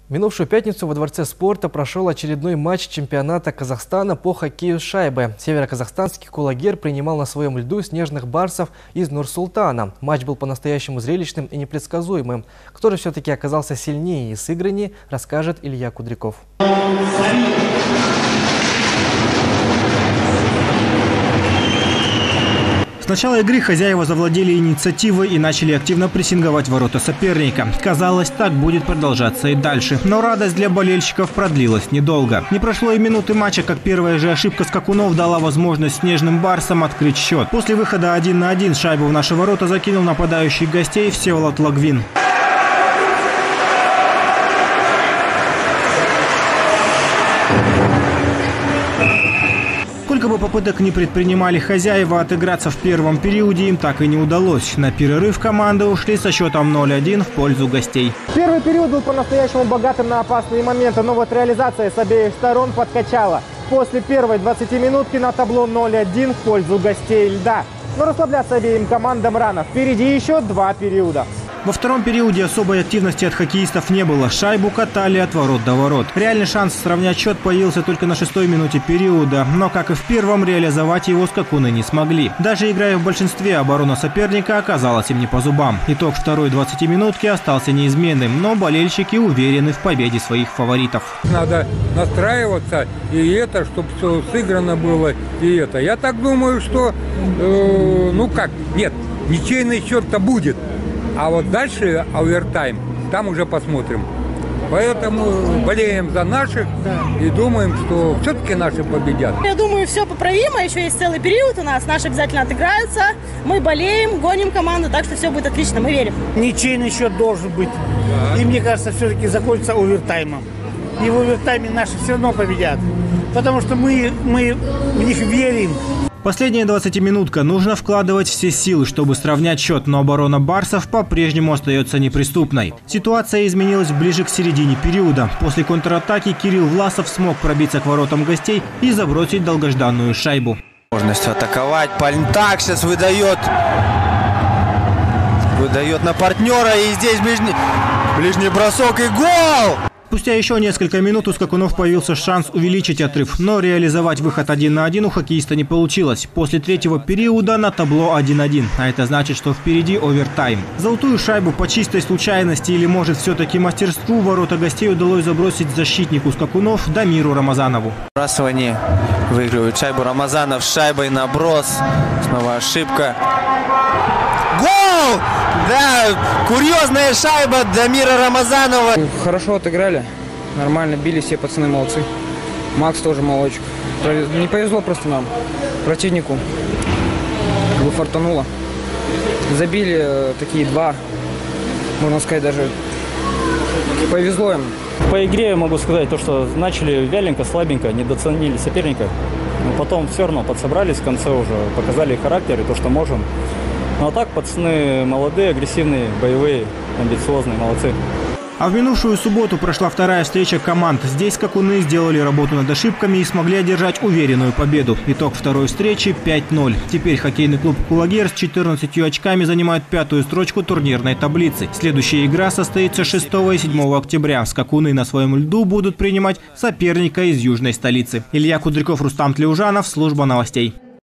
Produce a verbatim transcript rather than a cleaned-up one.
В минувшую пятницу во Дворце спорта прошел очередной матч чемпионата Казахстана по хоккею с шайбой. Североказахстанский Кулагер принимал на своем льду снежных барсов из Нур-Султана. Матч был по-настоящему зрелищным и непредсказуемым. Кто же все-таки оказался сильнее и сыграннее, расскажет Илья Кудряков. С начала игры хозяева завладели инициативой и начали активно прессинговать ворота соперника. Казалось, так будет продолжаться и дальше. Но радость для болельщиков продлилась недолго. Не прошло и минуты матча, как первая же ошибка скакунов дала возможность снежным барсам открыть счет. После выхода один на один шайбу в наши ворота закинул нападающий гостей Всеволод Лагвин. Сколько бы попыток не предпринимали хозяева отыграться в первом периоде, им так и не удалось. На перерыв команды ушли со счетом ноль один в пользу гостей. Первый период был по-настоящему богатым на опасные моменты, но вот реализация с обеих сторон подкачала. После первой двадцатиминутки на табло ноль один в пользу гостей льда. Но расслабляться обеим командам рано. Впереди еще два периода. Во втором периоде особой активности от хоккеистов не было. Шайбу катали от ворот до ворот. Реальный шанс сравнять счет появился только на шестой минуте периода. Но, как и в первом, реализовать его скакуны не смогли. Даже играя в большинстве, оборона соперника оказалась им не по зубам. Итог второй двадцатиминутки остался неизменным, но болельщики уверены в победе своих фаворитов. Надо настраиваться, и это, чтобы все сыграно было, и это. Я так думаю, что, э, ну как, нет, ничейный счет-то будет. А вот дальше овертайм, там уже посмотрим. Поэтому болеем за наших, да, и думаем, что все-таки наши победят. Я думаю, все поправимо. Еще есть целый период у нас. Наши обязательно отыграются. Мы болеем, гоним команду, так что все будет отлично. Мы верим. Ничейный счет должен быть. Да. И мне кажется, все-таки закончится овертаймом. И в овертайме наши все равно победят. Потому что мы, мы в них верим. Последняя двадцатиминутка. Нужно вкладывать все силы, чтобы сравнять счет, но оборона барсов по-прежнему остается неприступной. Ситуация изменилась ближе к середине периода. После контратаки Кирилл Власов смог пробиться к воротам гостей и забросить долгожданную шайбу. Возможность атаковать. Пальнтак сейчас выдает. Выдает на партнера, и здесь ближний, ближний бросок и гол! Спустя еще несколько минут у скакунов появился шанс увеличить отрыв, но реализовать выход один на один у хоккеиста не получилось. После третьего периода на табло один один, а это значит, что впереди овертайм. Золотую шайбу по чистой случайности или, может, все-таки мастерству ворота гостей удалось забросить защитнику скакунов Дамиру Рамазанову. Сбрасывание, выигрывает шайбу Рамазанов, шайбой наброс, снова ошибка. Гол! Да, курьезная шайба Дамира Рамазанова. Хорошо отыграли, нормально били, все пацаны молодцы. Макс тоже молодчик. Не повезло просто нам, противнику. Фартануло. Забили такие два, можно сказать, даже повезло им. По игре я могу сказать, то, что начали вяленько, слабенько, недооценили соперника. Но потом все равно подсобрались, в конце уже показали характер и то, что можем. Ну а так, пацаны молодые, агрессивные, боевые, амбициозные, молодцы. А в минувшую субботу прошла вторая встреча команд. Здесь скакуны сделали работу над ошибками и смогли одержать уверенную победу. Итог второй встречи пять ноль. Теперь хоккейный клуб «Кулагер» с четырнадцатью очками занимает пятую строчку турнирной таблицы. Следующая игра состоится шестого и седьмого октября. Скакуны на своем льду будут принимать соперника из южной столицы. Илья Кудряков, Рустам Тлеужанов, служба новостей.